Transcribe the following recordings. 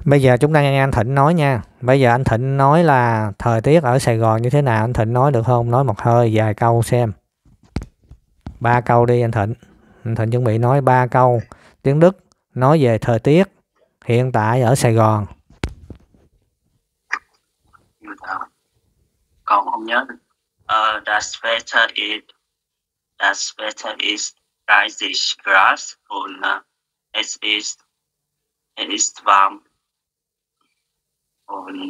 Bây giờ chúng ta nghe anh Thịnh nói nha. Bây giờ anh Thịnh nói là thời tiết ở Sài Gòn như thế nào, anh Thịnh nói được không? Nói một hơi vài câu xem. 3 câu đi anh Thịnh. Anh Thịnh chuẩn bị nói 3 câu tiếng Đức nói về thời tiết hiện tại ở Sài Gòn. Còn không nhớ. Das Wetter is reichlich grass und es ist warm und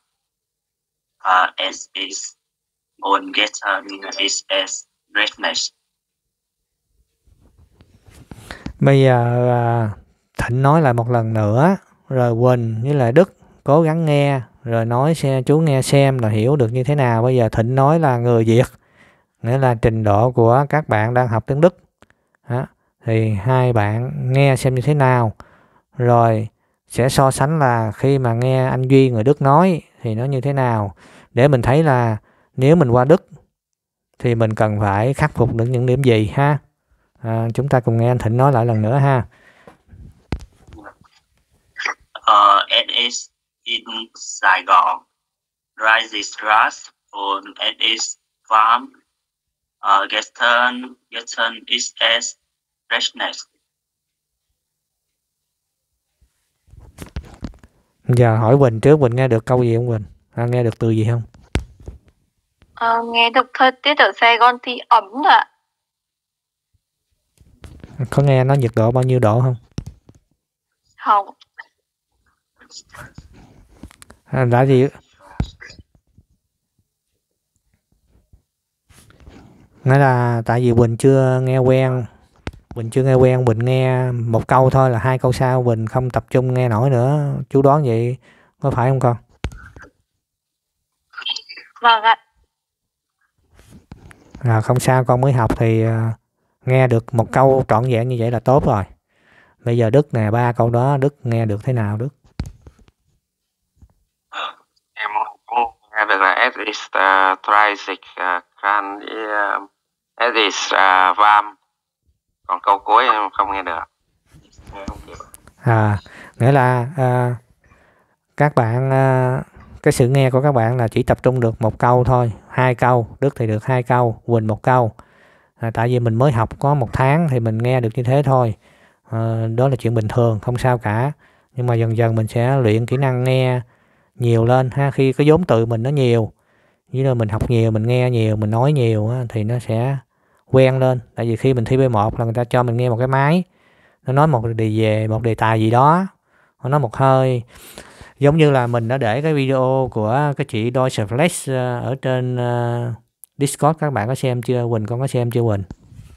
es ist und gestern ist es regnet. Bây giờ Thịnh nói lại một lần nữa, rồi Quỳnh với lại Đức cố gắng nghe, rồi nói xem chú nghe xem là hiểu được như thế nào. Bây giờ Thịnh nói là người Việt, nghĩa là trình độ của các bạn đang học tiếng Đức. Đó. Thì hai bạn nghe xem như thế nào, rồi sẽ so sánh là khi mà nghe anh Duy người Đức nói thì nó như thế nào, để mình thấy là nếu mình qua Đức thì mình cần phải khắc phục được những điểm gì ha. Chúng ta cùng nghe anh Thịnh nói lại lần nữa ha. It is in Saigon, rises grass und it is warm. Gestern is es regnet. Giờ hỏi Quỳnh trước, Quỳnh nghe được câu gì không Quỳnh? Nghe được từ gì không? Nghe được thời tiết ở Sài Gòn thì ấm ạ. Có nghe nó nhiệt độ bao nhiêu độ không? Không. Đã gì? Nói là tại vì Quỳnh chưa nghe quen, Quỳnh nghe một câu thôi, là 2 câu sau Quỳnh không tập trung nghe nổi nữa. Chú đoán vậy có phải không con? Vâng ạ. Không sao, con mới học thì nghe được một câu trọn vẹn như vậy là tốt rồi. Bây giờ Đức nè, 3 câu đó Đức nghe được thế nào Đức? Em cũng nghe được là es ist dreizig Grad, es ist warm. Còn câu cuối em không nghe được. Nghĩa là các bạn cái sự nghe của các bạn là chỉ tập trung được một câu thôi, 2 câu. Đức thì được 2 câu, Quỳnh 1 câu. Tại vì mình mới học có 1 tháng thì mình nghe được như thế thôi. Đó là chuyện bình thường, không sao cả. Nhưng mà dần dần mình sẽ luyện kỹ năng nghe nhiều lên ha. Khi cái vốn từ mình nó nhiều, như là mình học nhiều, mình nghe nhiều, mình nói nhiều thì nó sẽ quen lên. Tại vì khi mình thi B1 là người ta cho mình nghe một cái máy, nó nói một đề tài gì đó, nó nói một hơi. Giống như là mình đã để cái video của cái chị Deutsche Flex ở trên Discord, các bạn có xem chưa? Quỳnh con có xem chưa Quỳnh?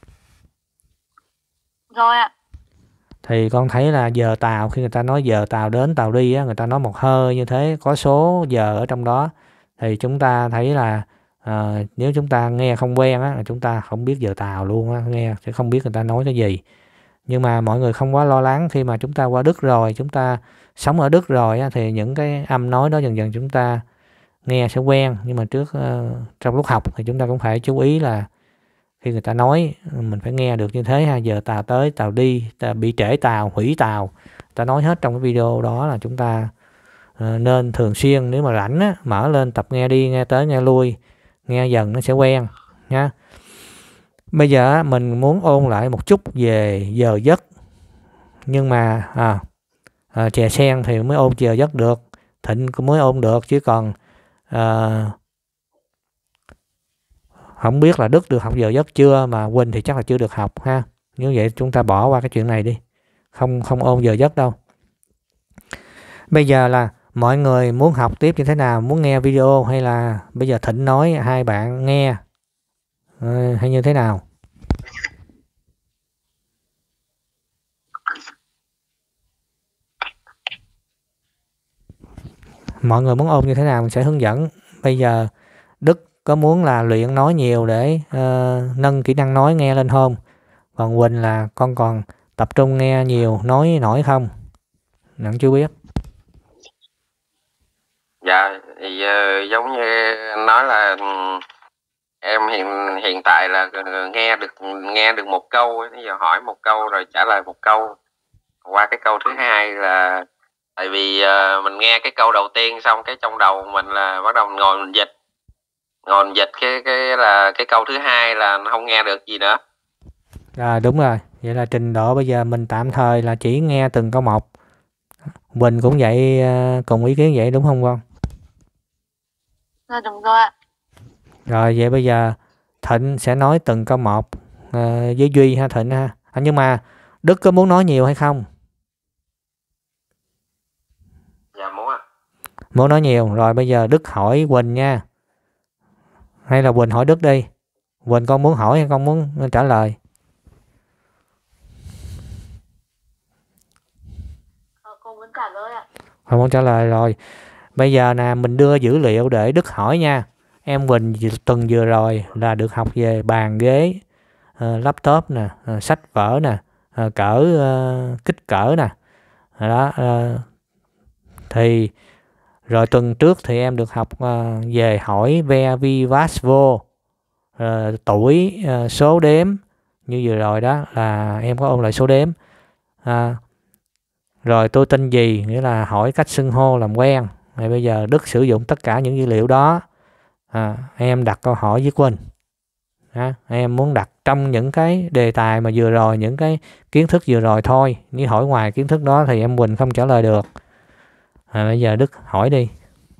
Rồi ạ. Thì con thấy là giờ tàu, khi người ta nói giờ tàu đến tàu đi á, người ta nói một hơi như thế, có số giờ ở trong đó, thì chúng ta thấy là nếu chúng ta nghe không quen á, là chúng ta không biết giờ tàu luôn á, nghe sẽ không biết người ta nói cái gì. Nhưng mà mọi người không quá lo lắng, khi mà chúng ta qua Đức rồi, chúng ta sống ở Đức rồi á, thì những cái âm nói đó dần dần chúng ta nghe sẽ quen. Nhưng mà trong lúc học thì chúng ta cũng phải chú ý là khi người ta nói mình phải nghe được như thế ha. Giờ tàu tới, tàu đi, bị trễ tàu, hủy tàu, ta nói hết trong cái video đó, là chúng ta nên thường xuyên, nếu mà rảnh á, mở lên tập nghe đi, nghe tới nghe lui, nghe dần nó sẽ quen nha. Bây giờ mình muốn ôn lại một chút về giờ giấc, nhưng mà chè sen thì mới ôn giờ giấc được, Thịnh cũng mới ôn được, chứ còn không biết là Đức được học giờ giấc chưa, mà Quỳnh thì chắc là chưa được học ha. Như vậy chúng ta bỏ qua cái chuyện này đi, không ôn giờ giấc đâu. Bây giờ là mọi người muốn học tiếp như thế nào, muốn nghe video hay là bây giờ Thịnh nói hai bạn nghe hay như thế nào? Mọi người muốn ôn như thế nào mình sẽ hướng dẫn. Bây giờ Đức có muốn là luyện nói nhiều để nâng kỹ năng nói nghe lên không? Còn Quỳnh là con còn tập trung nghe nhiều, nói nổi không? Nặng chưa biết. Dạ, thì giống như nói là em hiện tại là nghe được 1 câu, bây giờ hỏi 1 câu rồi trả lời 1 câu. Qua cái câu thứ hai là Tại vì mình nghe cái câu đầu tiên xong cái trong đầu mình là bắt đầu ngồi mình dịch cái câu thứ hai là không nghe được gì nữa. Rồi đúng rồi, vậy là trình độ bây giờ mình tạm thời là chỉ nghe từng câu một. Quỳnh cũng vậy, cùng ý kiến vậy đúng không con? Dạ đúng rồi ạ. Rồi vậy bây giờ Thịnh sẽ nói từng câu một với Duy ha Thịnh ha. Nhưng mà Đức có muốn nói nhiều hay không? Dạ muốn ạ. Muốn nói nhiều. Rồi bây giờ Đức hỏi Quỳnh nha. Hay là Quỳnh hỏi Đức đi. Quỳnh con muốn hỏi hay con muốn trả lời? Con muốn trả lời ạ. Con muốn trả lời rồi. Bây giờ nè mình đưa dữ liệu để Đức hỏi nha. Em Quỳnh tuần vừa rồi là được học về bàn ghế, laptop nè, sách vở nè, kích cỡ nè. Đó, thì rồi tuần trước thì em được học về hỏi ve vi vát vô, tuổi, số đếm. Như vừa rồi đó là em có ôn lại số đếm. Rồi tôi tên gì, nghĩa là hỏi cách xưng hô làm quen. Thì bây giờ Đức sử dụng tất cả những dữ liệu đó, em đặt câu hỏi với Quỳnh. Em muốn đặt trong những cái đề tài mà vừa rồi, những cái kiến thức vừa rồi thôi. Nếu hỏi ngoài kiến thức đó thì em Quỳnh không trả lời được. Bây giờ Đức hỏi đi.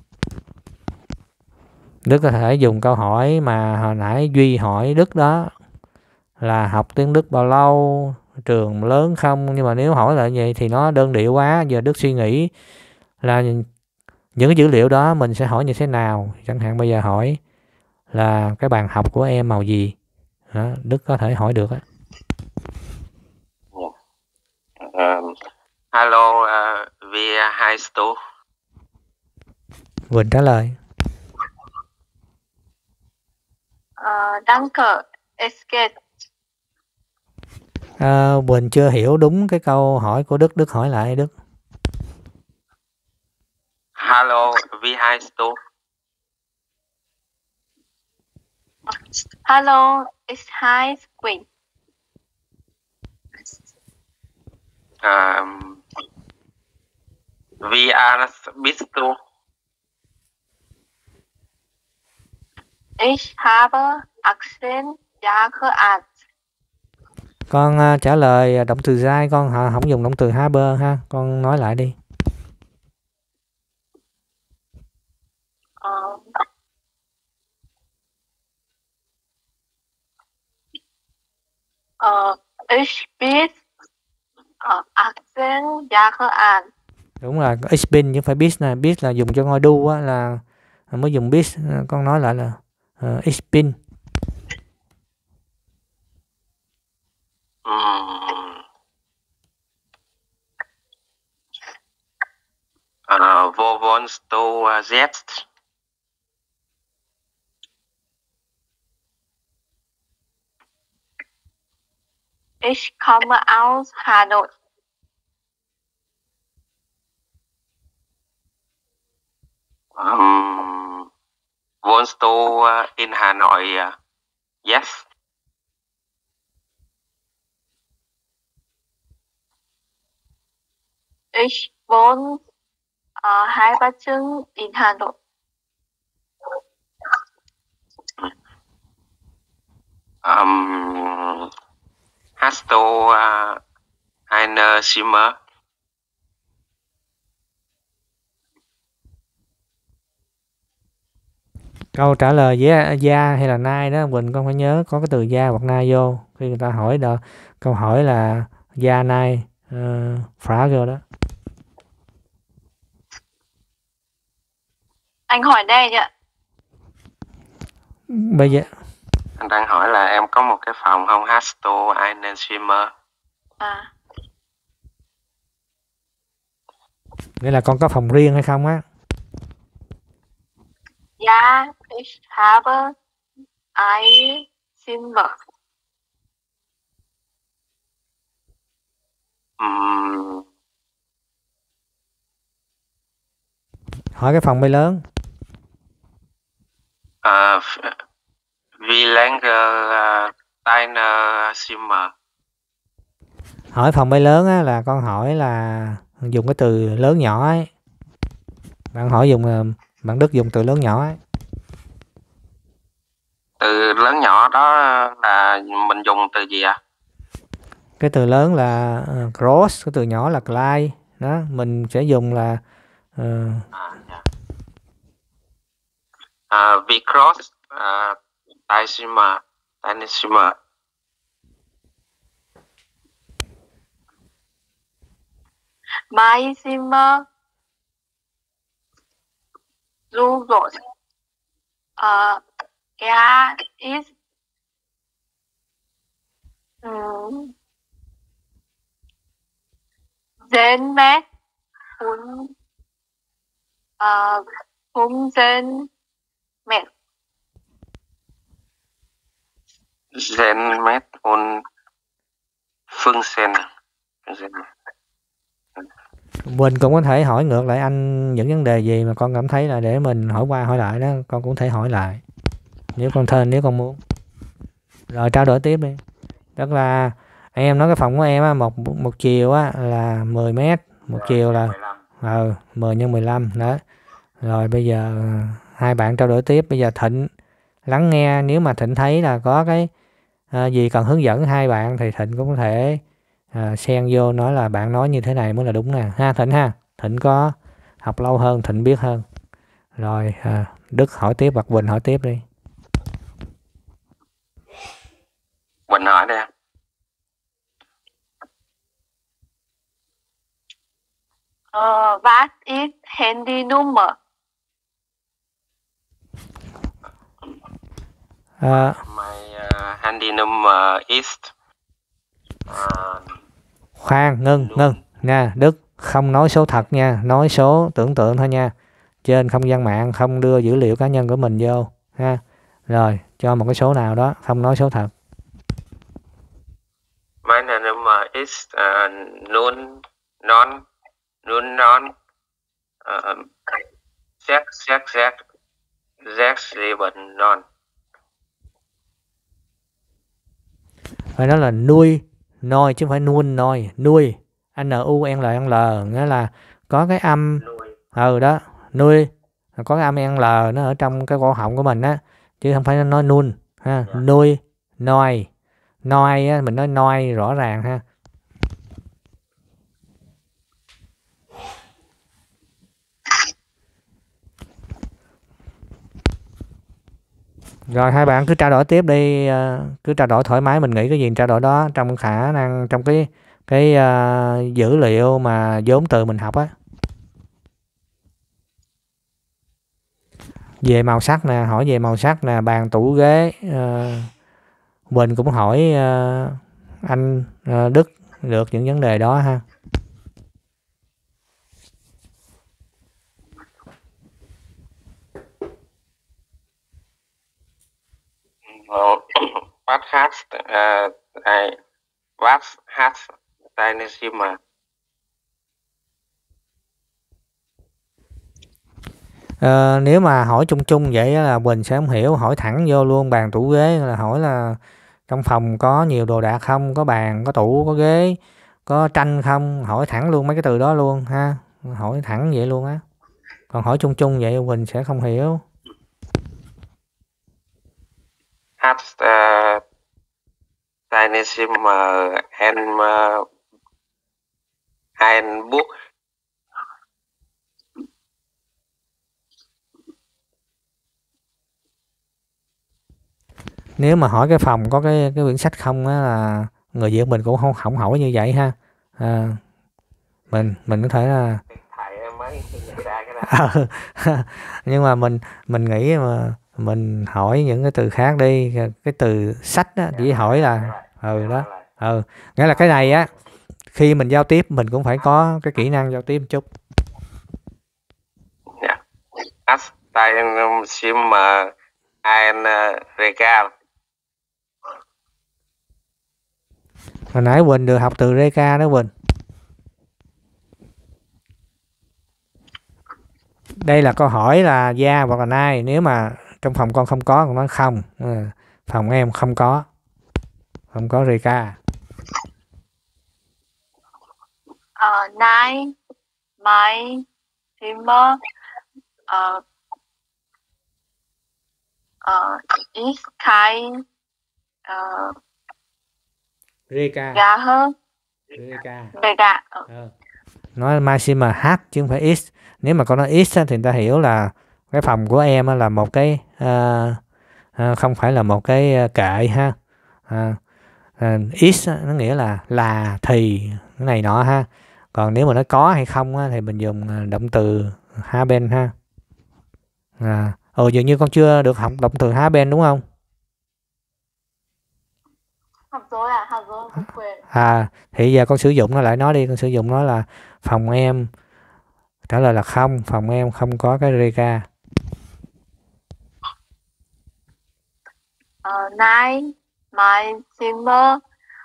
Đức có thể dùng câu hỏi mà hồi nãy Duy hỏi Đức đó, là học tiếng Đức bao lâu, trường lớn không. Nhưng mà nếu hỏi lại vậy thì nó đơn điệu quá. Giờ Đức suy nghĩ là những cái dữ liệu đó mình sẽ hỏi như thế nào. Chẳng hạn bây giờ hỏi là cái bàn học của em màu gì đó, Đức có thể hỏi được á. Hello, wir heißt du? Quỳnh trả lời. Danke, es geht. Quỳnh chưa hiểu đúng cái câu hỏi của Đức. Đức hỏi lại Đức. Hello, wie heißt du? Hallo, es heißt Quỳnh. Wie alt bist du? Ich habe 18 Jahre alt. Con trả lời động từ giai, con không dùng động từ habe ha. Con nói lại đi. Ich bin 18 Jahre alt. Đúng rồi, ich bin chứ phải bis nè. Bis là dùng cho ngôi đu á, là mới dùng bis. Con nói lại là ich bin. Wo wohnst du jetzt? Ich komme aus Hanoi. Wohnst du in Hanoi? Yes. Ich wohne Heilbronn in Hanoi. Hast du eine Zimmer? Câu trả lời với da hay là nai đó Quỳnh, con phải nhớ có cái từ da hoặc nai vô khi người ta hỏi đó. Câu hỏi là da nai Frage đó. Anh hỏi đây nhỉ? Bây giờ Anh đang hỏi là em có một cái phòng không? Hast du einen Zimmer? nghĩa là con có phòng riêng hay không á? Ja, ich habe ein Zimmer. Hỏi cái phòng bay lớn. Wie lange deine Zimmer? Hỏi phòng bay lớn á, là con hỏi là dùng cái từ lớn nhỏ ấy. Bạn hỏi bạn Đức dùng từ lớn nhỏ ấy. Từ lớn nhỏ đó là mình dùng từ gì ạ? Cái từ lớn là gross, cái từ nhỏ là klein. Đó, mình sẽ dùng là Wie groß dein Zimmer? Dein Zimmer. My Zimmer so groß. Er ist 10 Mét und 15 Mét. Centimet und 15 cm. Mình cũng có thể hỏi ngược lại anh những vấn đề gì mà con cảm thấy là để mình hỏi qua hỏi lại đó, con cũng thể hỏi lại nếu con muốn. Rồi trao đổi tiếp đi. Tức là em nói cái phòng của em á, một chiều á là 10 mét, một chiều là 10 x 15 đó. Rồi bây giờ hai bạn trao đổi tiếp. Bây giờ Thịnh lắng nghe, nếu mà Thịnh thấy là có cái gì cần hướng dẫn hai bạn thì Thịnh cũng có thể xen vô nói là bạn nói như thế này mới là đúng nè ha Thịnh ha. Thịnh có học lâu hơn, Thịnh biết hơn. Rồi Đức hỏi tiếp hoặc Quỳnh hỏi tiếp đi. Quỳnh hỏi đi. Was ist Handynummer? My Handynummer is khoan ngưng nha Đức, không nói số thật nha, nói số tưởng tượng thôi nha, trên không gian mạng, không đưa dữ liệu cá nhân của mình vô ha. Rồi cho một cái số nào đó, không nói số thật. My Handynummer is non 6 non. Phải nói là nuôi noi chứ không phải nuôn noi, nuôi NUNL, nghĩa là có cái âm đó, nuôi có cái âm NL nó ở trong cái cổ họng của mình á, chứ không phải nói nuôn ha. Nuôi noi á, mình nói noi rõ ràng ha. Rồi hai bạn cứ trao đổi tiếp đi, cứ trao đổi thoải mái, mình nghĩ cái gì trao đổi đó trong khả năng, trong cái dữ liệu mà vốn từ mình học á. Về màu sắc nè, hỏi về màu sắc nè, bàn tủ ghế. Quỳnh cũng hỏi anh Đức được những vấn đề đó ha. What has dein Zimmer? Nếu mà hỏi chung chung vậy là Quỳnh sẽ không hiểu, hỏi thẳng vô luôn bàn tủ ghế, là hỏi là trong phòng có nhiều đồ đạc không, có bàn, có tủ, có ghế, có tranh không, hỏi thẳng luôn mấy cái từ đó luôn ha, hỏi thẳng vậy luôn á. Còn hỏi chung chung vậy Quỳnh sẽ không hiểu. Hat dein Zimmer ein Buch? Nếu mà hỏi cái phòng có cái quyển sách không á, là người Việt mình cũng không hỏi như vậy ha. Mình có thể là nhưng mà mình nghĩ mà mình hỏi những cái từ khác đi, cái từ sách á, chỉ hỏi là đó nghĩa là cái này á, khi mình giao tiếp mình cũng phải có cái kỹ năng giao tiếp một chút. Hast dein Zimmer ein Regal? Hồi nãy Quỳnh được học từ Reka đó Quỳnh. Đây là câu hỏi là yeah hoặc là nay. Nếu mà trong phòng con không có, con nói không. Phòng em không có Reka. Nein, my Zimmer is kind Rika. gà hơn Rika. về gà. Nói my Zimmer hat chứ không phải is. Nếu mà con nói is thì người ta hiểu là cái phòng của em là một cái không phải là một cái kệ ha. Is nó nghĩa là thì cái này nọ ha. Còn nếu mà nó có hay không thì mình dùng động từ haben ha. Dường như con chưa được học động từ haben đúng không? Học rồi học rồi, không quên. Thì giờ con sử dụng nó lại, nói đi, con sử dụng nó là phòng em, trả lời là không, phòng em không có cái Rika. Nine my Zimmer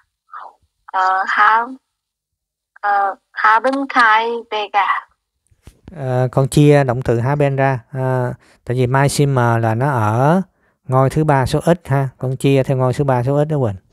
haben kein Bega. Con chia động từ haben ra, tại vì my Zimmer là nó ở ngôi thứ ba số ít ha, con chia theo ngôi thứ ba số ít đó Quỳnh.